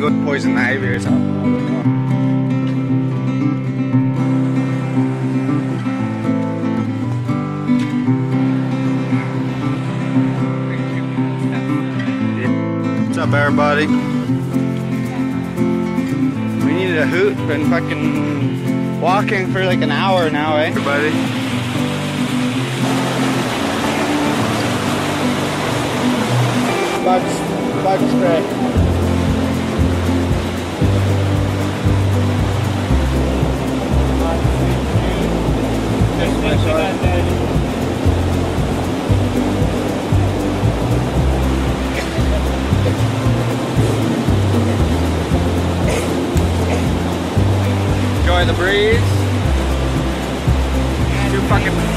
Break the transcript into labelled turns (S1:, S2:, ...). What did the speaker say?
S1: go poison ivy or something. I don't know. What's up, everybody? We needed a hoot. Been fucking walking for like an hour now, eh? Everybody. Bug spray. Enjoy the breeze. Too fucking